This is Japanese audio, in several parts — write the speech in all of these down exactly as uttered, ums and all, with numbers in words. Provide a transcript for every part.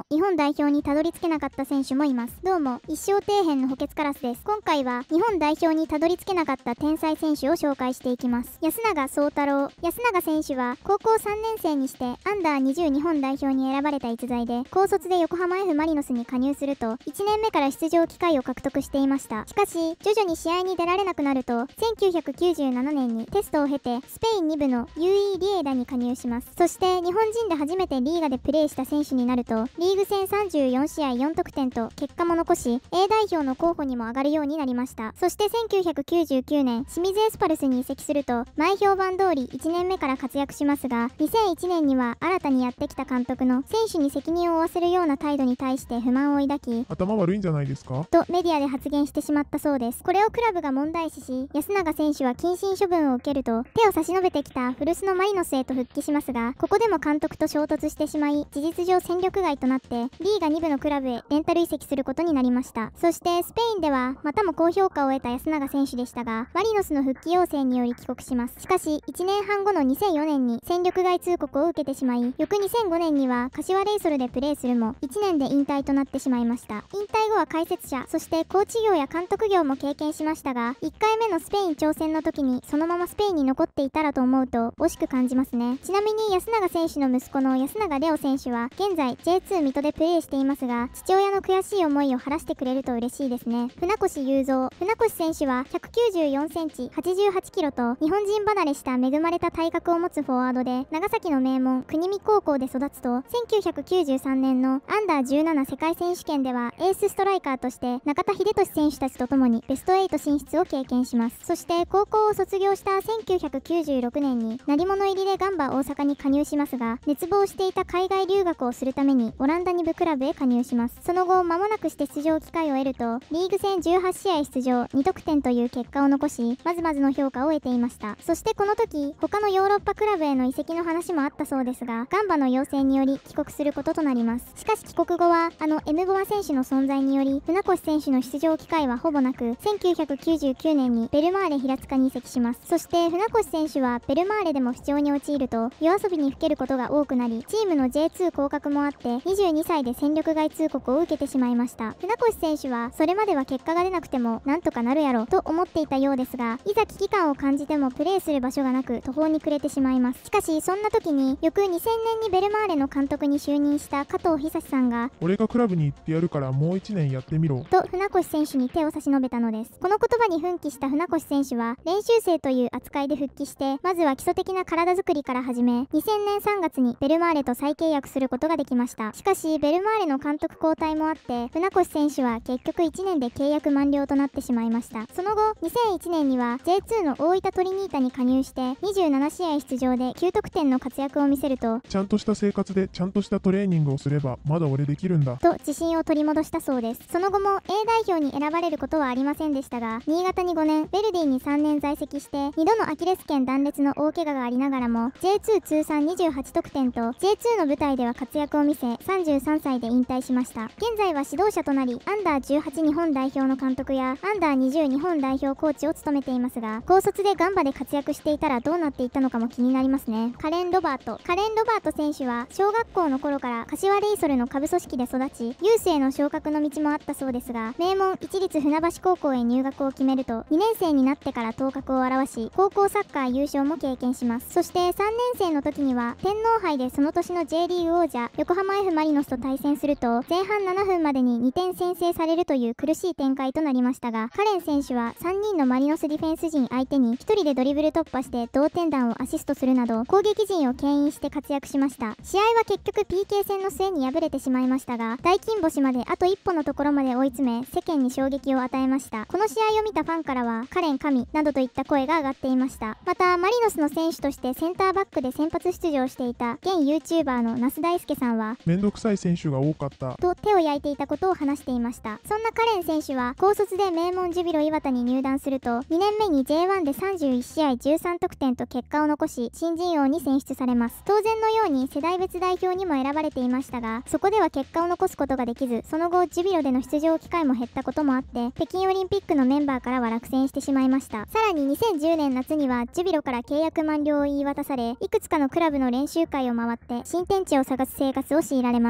日本代表にたどり着けなかった選手もいます。どうも一生底辺の補欠カラスです。今回は日本代表にたどり着けなかった天才選手を紹介していきます。安永壮太郎。安永選手は高校さんねん生にしてアンダーにじゅう日本代表に選ばれた逸材で、高卒で横浜 F マリノスに加入するといちねんめから出場機会を獲得していました。しかし徐々に試合に出られなくなるとせんきゅうひゃくきゅうじゅうななねんにテストを経てスペインに部の ユーイー リエダに加入します。そして日本人で初めてリーガでプレーした選手になるとリーグ戦さんじゅうよん試合よん得点と結果も残し A 代表の候補にも上がるようになりました。そしてせんきゅうひゃくきゅうじゅうきゅうねん清水エスパルスに移籍すると前評判通りいちねんめから活躍しますが、にせんいちねんには新たにやってきた監督の選手に責任を負わせるような態度に対して不満を抱き、 頭悪いんじゃないですかとメディアで発言してしまったそうです。これをクラブが問題視し、安永選手は謹慎処分を受けると手を差し伸べてきた古巣のマリノスへと復帰しますが、ここでも監督と衝突してしまい事実上戦力外となってリーガに部のクラブへレンタル移籍することになりました。そしてスペインではまたも高評価を得た安永選手でしたが、マリノスの復帰要請により帰国します。しかしいちねんはんごのにせんよねんに戦力外通告を受けてしまい、翌にせんごねんには柏レイソルでプレーするもいちねんで引退となってしまいました。引退後は解説者、そしてコーチ業や監督業も経験しましたが、いっかいめのスペイン挑戦の時にそのままスペインに残っていたらと思うと惜しく感じますね。ちなみに安永選手の息子の安永レオ選手は現在 ジェイツー 水戸でプレーしていますが、父親の悔しい思いを晴らしてくれると嬉しいですね。船越雄三。船越選手はひゃくきゅうじゅうよんセンチ、はちじゅうはちキロと日本人離れした恵まれた体格を持つフォワードで、長崎の名門国見高校で育つとせんきゅうひゃくきゅうじゅうさんねんのアンダーじゅうなな世界選手権ではエースストライカーとして中田英寿選手たちと共にベストはち進出を経験します。そして高校を卒業したせんきゅうひゃくきゅうじゅうろくねんに鳴り物入りでガンバ大阪に加入しますが、熱望していた海外留学をするためにオランダに部クラブへ加入します。その後間もなくして出場機会を得るとリーグ戦じゅうはち試合出場に得点という結果を残し、まずまずの評価を得ていました。そしてこの時他のヨーロッパクラブへの移籍の話もあったそうですが、ガンバの要請により帰国することとなります。しかし帰国後はあのエムボア選手の存在により船越選手の出場機会はほぼなく、せんきゅうひゃくきゅうじゅうきゅうねんにベルマーレ平塚に移籍します。そして船越選手はベルマーレでも不調に陥ると夜遊びにふけることが多くなり、チームの ジェイツー 降格もあってにじゅうにさいで戦力外通告を受けてしまいました。船越選手はそれまでは結果が出なくてもなんとかなるやろと思っていたようですが、いざ危機感を感じてもプレーする場所がなく途方に暮れてしまいます。しかしそんな時に翌にせんねんにベルマーレの監督に就任した加藤久志さんが、 俺がクラブに行ってやるからもういちねんやってみろと船越選手に手を差し伸べたのです。この言葉に奮起した船越選手は練習生という扱いで復帰して、まずは基礎的な体作りから始めにせんねんさんがつにベルマーレと再契約することができました。しかしベルマーレの監督交代もあって船越選手は結局いちねんで契約満了となってしまいました。その後にせんいちねんには ジェイツー の大分トリニータに加入してにじゅうなな試合出場できゅう得点の活躍を見せると、 ちゃんとした生活でちゃんとしたトレーニングをすればまだ俺できるんだと自信を取り戻したそうです。その後も A 代表に選ばれることはありませんでしたが、新潟にごねん、ベルディにさんねん在籍してにどのアキレス腱断裂の大怪我がありながらも ジェイツー 通算にじゅうはち得点と ジェイツー の舞台では活躍を見せさんじゅうさんさいで引退しました。現在は指導者となりアンダーじゅうはち日本代表の監督やアンダーにじゅう日本代表コーチを務めていますが、高卒でガンバで活躍していたらどうなっていったのかも気になりますね。カレン・ロバート。カレン・ロバート選手は小学校の頃から柏レイソルの下部組織で育ち、ユースへの昇格の道もあったそうですが、名門市立船橋高校へ入学を決めるとにねん生になってから頭角を現し、高校サッカー優勝も経験します。そしてさんねん生の時には天皇杯でその年の J リーグ王者横浜 F マリノスと対戦すると前半ななふんまでににてん先制されるという苦しい展開となりましたが、カレン選手はさんにんのマリノスディフェンス陣相手にひとりでドリブル突破して同点弾をアシストするなど攻撃陣を牽引して活躍しました。試合は結局 ピーケー 戦の末に敗れてしまいましたが、大金星まであと一歩のところまで追い詰め世間に衝撃を与えました。この試合を見たファンからはカレン神などといった声が上がっていました。またマリノスの選手としてセンターバックで先発出場していた現 YouTuber の那須大輔さんは、 めんどくさい選手が多かったと手を焼いていたことを話していました。そんなカレン選手は高卒で名門ジュビロ磐田に入団するとにねんめに ジェイワン でさんじゅういち試合じゅうさん得点と結果を残し新人王に選出されます。当然のように世代別代表にも選ばれていましたが、そこでは結果を残すことができず、その後ジュビロでの出場機会も減ったこともあって北京オリンピックのメンバーからは落選してしまいました。さらににせんじゅうねん夏にはジュビロから契約満了を言い渡され、いくつかのクラブの練習会を回って新天地を探す生活を強いられます。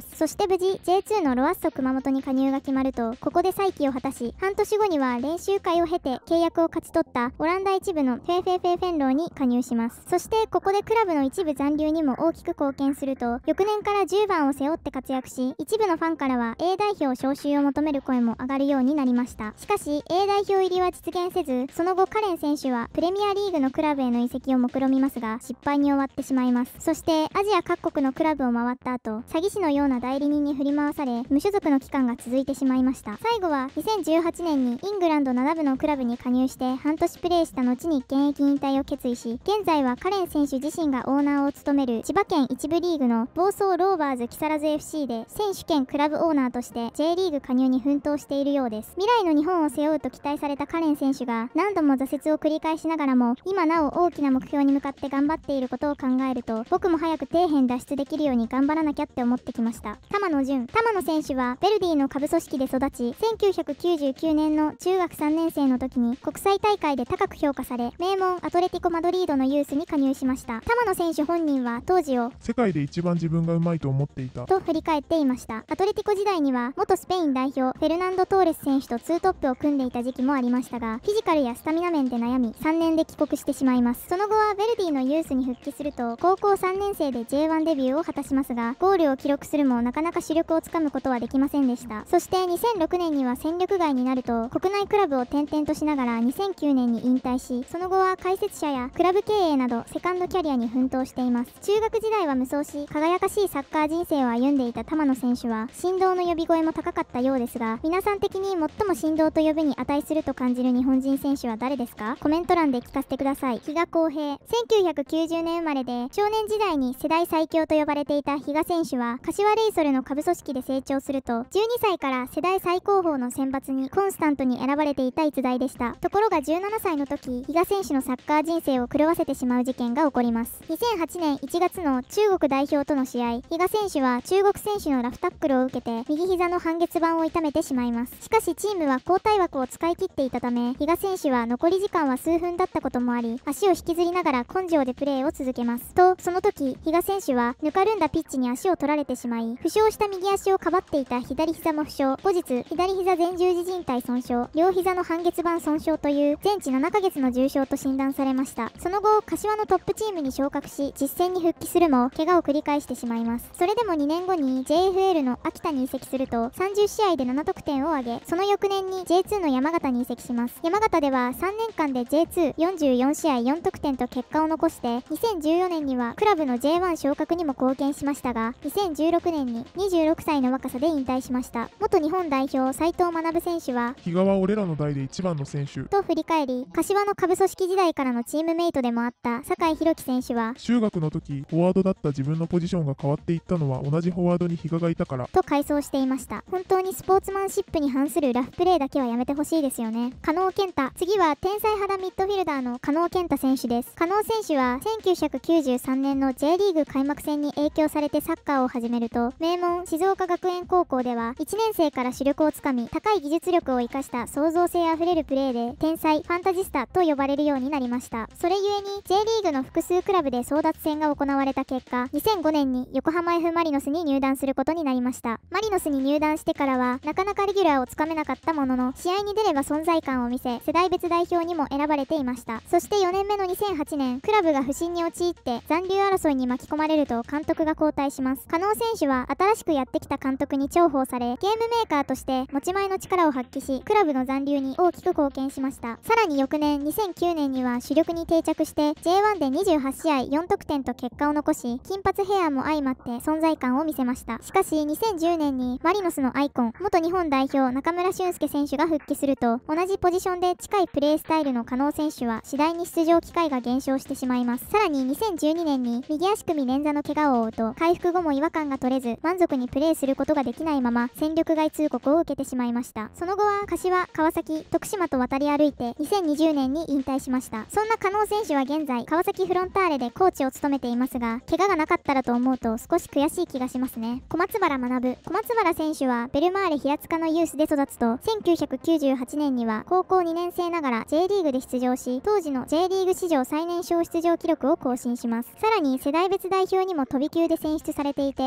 ます。そして無事 ジェイツー のロアッソ熊本に加入が決まると、ここで再起を果たし、半年後には練習会を経て契約を勝ち取ったオランダ一部のフェーフェーフェーフェンローに加入します。そしてここでクラブの一部残留にも大きく貢献すると、翌年からじゅうばんを背負って活躍し、一部のファンからは A 代表招集を求める声も上がるようになりました。しかし A 代表入りは実現せず、その後カレン選手はプレミアリーグのクラブへの移籍を目論みますが、失敗に終わってしまいます。そしてアジア各国のクラブを回った後、詐欺師のような代理人に振り回され、無所属の期間が続いてしまいました。最後はにせんじゅうはちねんにイングランドなな部のクラブに加入して半年プレーした後に現役引退を決意し、現在はカレン選手自身がオーナーを務める千葉県一部リーグの房総ローバーズ木更津 エフシー で選手兼クラブオーナーとして J リーグ加入に奮闘しているようです。未来の日本を背負うと期待されたカレン選手が何度も挫折を繰り返しながらも、今なお大きな目標に向かって頑張っていることを考えると、僕も早く底辺脱出できるように頑張らなきゃって思ってきました。玉野純。玉野選手はヴェルディの下部組織で育ち、せんきゅうひゃくきゅうじゅうきゅうねんの中学さんねん生の時に国際大会で高く評価され、名門アトレティコ・マドリードのユースに加入しました。玉野選手本人は当時を世界で一番自分がうまいと思っていたと振り返っていました。アトレティコ時代には元スペイン代表フェルナンド・トーレス選手とツートップを組んでいた時期もありましたが、フィジカルやスタミナ面で悩みさんねんで帰国してしまいます。その後はヴェルディのユースに復帰すると、高校さんねん生で ジェイワン デビューを果たしますが、ゴールを記録するもなかなか主力をつかむことはできませんでした。そしてにせんろくねんには戦力外になると、国内クラブを転々としながらにせんきゅうねんに引退し、その後は解説者やクラブ経営などセカンドキャリアに奮闘しています。中学時代は無双し、輝かしいサッカー人生を歩んでいた玉野選手は、振動の呼び声も高かったようですが、皆さん的に最も振動と呼ぶに値すると感じる日本人選手は誰ですか？コメント欄で聞かせてください。比嘉公平。せんきゅうひゃくきゅうじゅうねん生まれで、少年時代に世代最強と呼ばれていた比嘉選手は、柏レイソルの下部組織で成長すると、じゅうにさいから世代最高峰の選抜にコンスタントに選ばれていた逸材でした。ところがじゅうななさいの時、比嘉選手のサッカー人生を狂わせてしまう事件が起こります。にせんはちねんいちがつの中国代表との試合、比嘉選手は中国選手のラフタックルを受けて、右膝の半月板を痛めてしまいます。しかしチームは交代枠を使い切っていたため、比嘉選手は残り時間は数分だったこともあり、足を引きずりながら根性でプレーを続けます。と、その時、比嘉選手はぬかるんだピッチに足を取られてしまい、負傷した右足をかばっていた左膝も負傷、後日、左膝前十字靭帯損傷、両膝の半月板損傷という全治ななかげつの重傷と診断されました。その後、柏のトップチームに昇格し、実戦に復帰するも、怪我を繰り返してしまいます。それでもにねんごに ジェイエフエル の秋田に移籍すると、さんじゅうしあいでななとくてんを挙げ、その翌年に ジェイツー の山形に移籍します。山形ではさんねんかんで ジェイツーよんじゅうよんしあいよんとくてんと結果を残して、にせんじゅうよねんにはクラブの ジェイワン 昇格にも貢献しましたが、にせんじゅうろくねんににじゅうろくさいの若さで引退しました。元日本代表斉藤学選手は、 比嘉は俺らの代で一番の選手と振り返り、柏の下部組織時代からのチームメイトでもあった酒井宏樹選手は、 中学の時フォワードだった自分のポジションが変わっていったのは同じフォワードに比嘉がいたからと回想していました。本当にスポーツマンシップに反するラフプレーだけはやめてほしいですよね。加納健太。次は天才肌ミッドフィルダーの加納健太選手です。加納選手はせんきゅうひゃくきゅうじゅうさんねんの J リーグ開幕戦に影響されてサッカーを始めると、名門静岡学園高校ではいちねん生から主力をつかみ、高い技術力を生かした創造性あふれるプレーで天才ファンタジスタと呼ばれるようになりました。それゆえに J リーグの複数クラブで争奪戦が行われた結果、にせんごねんに横浜 F マリノスに入団することになりました。マリノスに入団してからはなかなかレギュラーをつかめなかったものの、試合に出れば存在感を見せ、世代別代表にも選ばれていました。そしてよねんめのにせんはちねん、クラブが不振に陥って残留争いに巻き込まれると監督が交代します。加納選手は新しくやってきた監督に重宝され、ゲームメーカーとして持ち前の力を発揮し、クラブの残留に大きく貢献しました。さらに翌年にせんきゅうねんには主力に定着して ジェイワン でにじゅうはちしあいよんとくてんと結果を残し、金髪ヘアも相まって存在感を見せました。しかしにせんじゅうねんにマリノスのアイコン、元日本代表中村俊輔選手が復帰すると、同じポジションで近いプレースタイルの加納選手は次第に出場機会が減少してしまいます。さらににせんじゅうにねんに右足首捻挫の怪我を負うと、回復後も違和感が取れず満足にプレーすることができないまま戦力外通告を受けてしまいました。その後は柏、川崎、徳島と渡り歩いてにせんにじゅうねんに引退しました。そんな加納選手は現在川崎フロンターレでコーチを務めていますが、怪我がなかったらと思うと少し悔しい気がしますね。小松原学。小松原選手はベルマーレ平塚のユースで育つと、せんきゅうひゃくきゅうじゅうはちねんには高校にねん生ながら J リーグで出場し、当時の J リーグ史上最年少出場記録を更新します。さらに世代別代表にも飛び級で選出されていて、 中田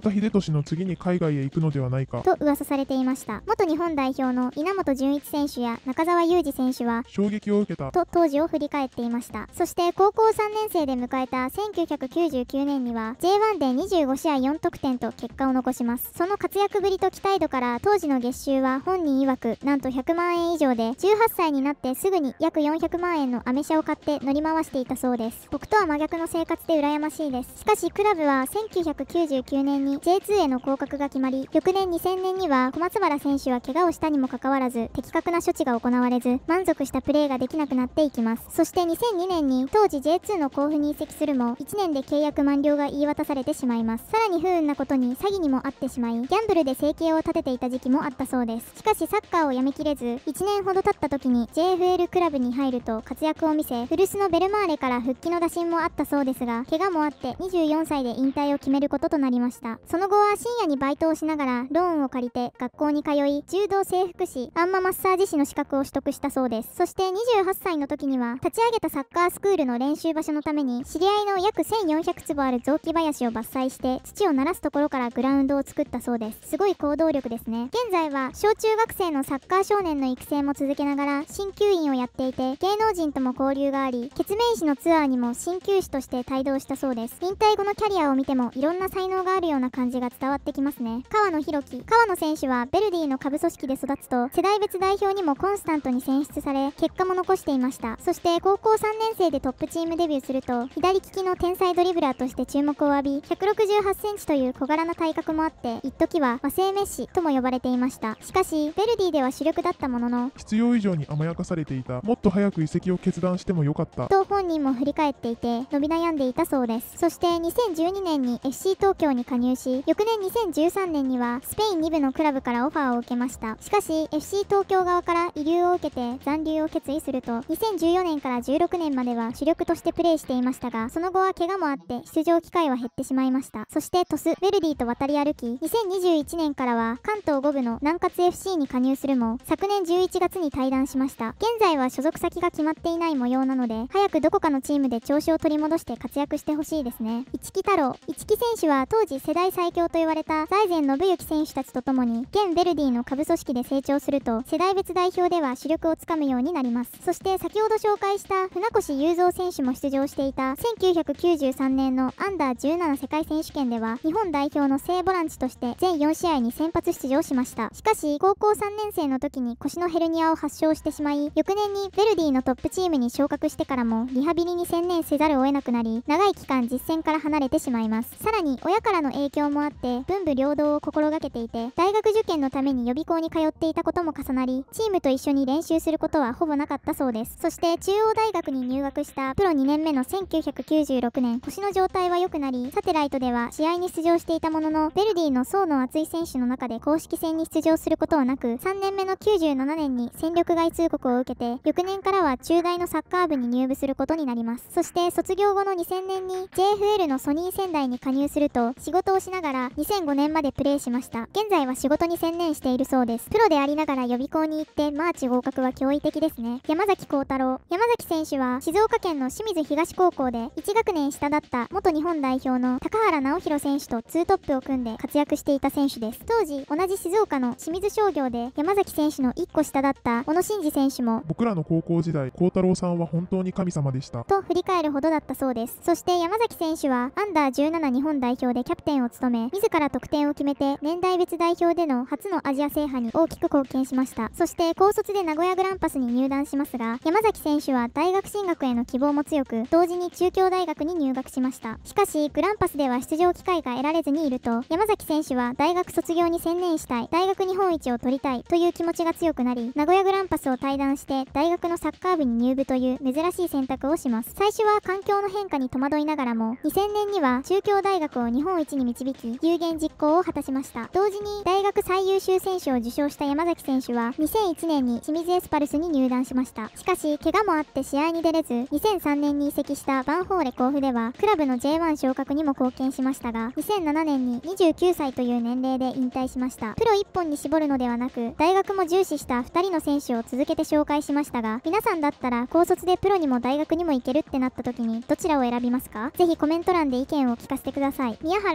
田英寿の次に海外へ行くのではないかと噂されていました。元日本代表の稲本潤一選手や中澤佑二選手は衝撃を受けたと当時を振り返っていました。そして高校さんねん生で迎えたせんきゅうひゃくきゅうじゅうきゅうねんには ジェイワン でにじゅうごしあいよんとくてんと結果を残します。その活躍ぶりと期待度から当時の月収は本人曰くなんとひゃくまんえん以上で、じゅうはっさいになってすぐに約よんひゃくまんえんのアメ車を買って乗り回していたそうです。僕とは真逆の生活で羨ましいです。しかしクラブはせんきゅうひゃくきゅうじゅうきゅうねんに ジェイツー への降格が決まり、翌年にせんねんには小松原選手は怪我をしたにもかかわらず的確な処置が行われず、満足したプレーができなくなっていきます。そしてにせんにねんに当時 ジェイツー の甲府に移籍するもいちねんで契約満了が言い渡されてしまいます。さらに不運なことに詐欺にもあってしまい、ギャンブルで生計を立てていた時期もあったそうです。しかしサッカーをやめきれずいちねんほど経った時に ジェイエフエル クラブに入ると活躍を見せ、古巣のベルマーレから復帰の打診もあったそうですが、怪我もあってにじゅうよんさいで引退を決めることとなりました。その後は深夜にバイトをしながらローンを借りて学校に通い、柔道整復師、あんまマッサージ師の資格を取得したそうです。そしてにじゅうはっさいの時には立ち上げたサッカースクールの練習場所のために知り合いの約せんよんひゃくつぼある雑木林を伐採して土を鳴らすところからグラウンドを作ったそうです。すごい行動力ですね。現在は小中学生のサッカー少年の育成も続けながら鍼灸院をやっていて、芸能人とも交流があり、血面師のツアーにも鍼灸師として帯同したそうです。引退後のキャリアを見てもいろんな才能があるような感じが伝わってきますね。川野弘樹。川野選手はベルディの下部組織で育つと世代別代表にもコンスタントに選出され、結果も残していました。そして高校さんねん生でトップチームデビューすると左利きの天才ドリブラーとして注目を浴び、ひゃくろくじゅうはちセンチという小柄な体格もあって一時は和製メッシとも呼ばれていました。しかしベルディでは主力だったものの必要以上に甘やかされていた。もっと早く移籍を決断してもよかったと本人も振り返っていて伸び悩んでいたそうです。そしてにせんじゅうにねんに エフシー 東京に加入し、翌年にせんじゅうさんねんにはスペインに部のクラブからオファーを受けました。しかし エフシー 東京側から慰留を受けて残留を決意すると、にせんじゅうよねんからじゅうろくねんまでは主力としてプレーしていましたが、その後は怪我もあって出場機会は減ってしまいました。そしてトス・ベルディと渡り歩き、にせんにじゅういちねんからは関東ご部の南葛 エフシー に加入するも昨年じゅういちがつに退団しました。現在は所属先が決まっていない模様なので、早くどこかのチームで調子を取り戻して活躍してほしいですね。市木太郎。市木選手は当時世代最強と言われた財前信之選手たちとともに現ベルディの下部組織で成長すると、世代別代表では主力をつかむようになります。そして先ほど紹介した船越雄三選手も出場していたせんきゅうひゃくきゅうじゅうさんねんのアンダーじゅうなな世界選手権では日本代表の正ボランチとして全よんしあいに先発出場しました。しかし高校さんねん生の時に腰のヘルニアを発症してしまい、翌年にベルディのトップチームに昇格してからもリハビリに専念せざるを得なくなり、長い期間実戦から離れてしまいます。さらに親からの影響もあって文武両道を心がけていて、大学受験のために予備校に通っていたことも重なり、チームと一緒に練習することはほぼなかったそうです。そして中央大学に入学したプロにねんめのせんきゅうひゃくきゅうじゅうろくねん、腰の状態は良くなり、サテライトでは試合に出場していたものの、ベルディの層の厚い選手の中で公式戦に出場することはなく、さんねんめのきゅうじゅうななねんに戦力外通告を受けて、翌年からは中大のサッカー部に入部することになります。そして卒業後のにせんねんに ジェイエフエル のソニー仙台に加入すると、仕事をしながらにせんごねんまでプレーしました。現在は仕事に専念しているそうです。プロでありながら予備校に行ってマーチ合格は驚異的ですね。山崎幸太郎。山崎選手は静岡県の清水東高校でいち学年下だった元日本代表の高原直弘選手とツートップを組んで活躍していた選手です。当時同じ静岡の清水商業で山崎選手のいっこ下だった小野伸二選手も僕らの高校時代、幸太郎さんは本当に神様でしたと振り返るほどだったそうです。そして山崎選手はアンダーじゅうなな日本代表でキャプテンを務め、自ら得点を決めて年代別代表での初のアジア制覇に大きく貢献しました。そして高卒で名古屋グランパスに入団しますが、山崎選手は大学進学への希望も強く、同時に中京大学に入学しました。しかしグランパスでは出場機会が得られずにいると、山崎選手は大学卒業に専念したい、大学日本一を取りたいという気持ちが強くなり、名古屋グランパスを退団して大学のサッカー部に入部という珍しい選択をします。最初は環境の変化に戸惑いながらも、にせんねんには中京大学を日本一に導き有言実行を果たしました。同時に大学最優秀選手を受賞した山崎選手はにせんいちねんに清水エスパルスに入団しました。しかし怪我もあって試合に出れず、にせんさんねんに移籍したバンフォーレ甲府ではクラブの ジェイワン 昇格にも貢献しましたが、にせんななねんににじゅうきゅうさいという年齢で引退しました。プロ一本に絞るのではなく、大学も重視したふたりの選手を続けて紹介しましたが、皆さんだったら高卒でプロにも大学にも行けるってなった時にどちらを選びますか？ぜひコメント欄で意見を聞かせてください。宮原裕二。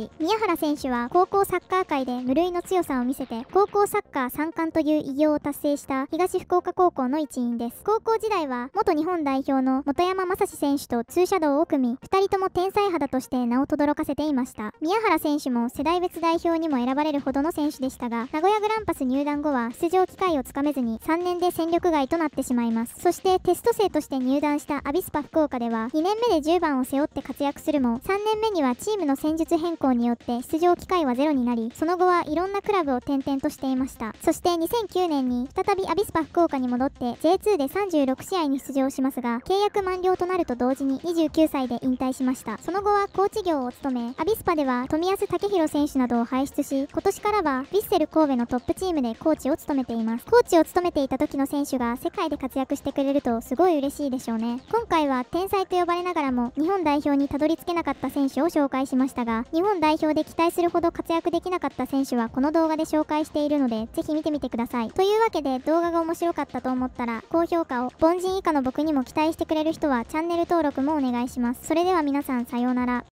ち、宮原選手は高校サッカー界で無類の強さを見せて、高校サッカーさん冠という偉業を達成した東福岡高校の一員です。高校時代は元日本代表の本山雅史選手とツーシャドウを組み、ふたりとも天才肌として名を轟かせていました。宮原選手も世代別代表にも選ばれるほどの選手でしたが、名古屋グランパス入団後は出場機会をつかめずにさんねんで戦力外となってしまいます。そしてテスト生として入団したアビスパ福岡ではにねんめでじゅうばんを背負って活躍するも、さんねんめにはチームの戦術変更によって出場機会はゼロになり、その後はいろんなクラブを転々としていました。そしてにせんきゅうねんに再びアビスパ福岡に戻って ジェイツー でさんじゅうろくしあいに出場しますが、契約満了となると同時ににじゅうきゅうさいで引退しました。その後はコーチ業を務め、アビスパでは冨安健洋選手などを輩出し、今年からはヴィッセル神戸のトップチームでコーチを務めています。コーチを務めていた時の選手が世界で活躍してくれるとすごい嬉しいでしょうね。今回は天才と呼ばれながらも日本代表にたどり着けなかった選手を紹介しましたが、日本代表で期待するほど活躍できなかった選手はこの動画で紹介しているので、ぜひ見てみてください。というわけで、動画が面白かったと思ったら高評価を、凡人以下の僕にも期待してくれる人はチャンネル登録もお願いします。それでは皆さん、さようなら。